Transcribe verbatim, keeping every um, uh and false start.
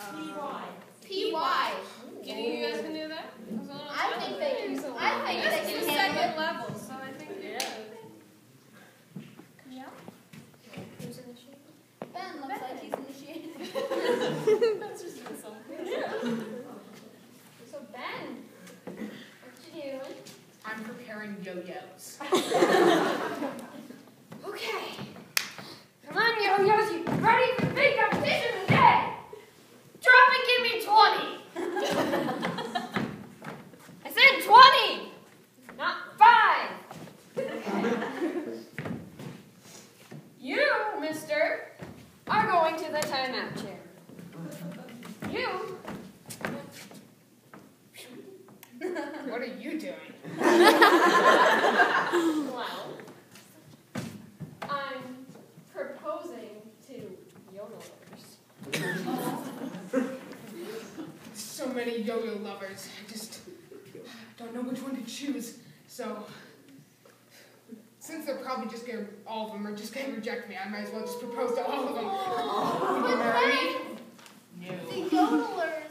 P Y. P Y. Do you think you guys can do that? I think they can. I think This they is can second handle it. level, so I think they could. Yeah. Who's initiated? Ben looks like he's initiated. That's just doing something. So Ben, what you doing? I'm preparing yo-yos. Okay. Come on, yo-yos, you ready for big competition today? Drop and give me twenty. I said twenty, not five. You, mister, are going to the timeout chair. You. What are you doing? Well, I'm proposing to yo-yoers. So many yo-yo lovers. I just don't know which one to choose. So, since they're probably just gonna, all of them are just gonna reject me, I might as well just propose to all of them. Oh, Would you marry me? the yodelers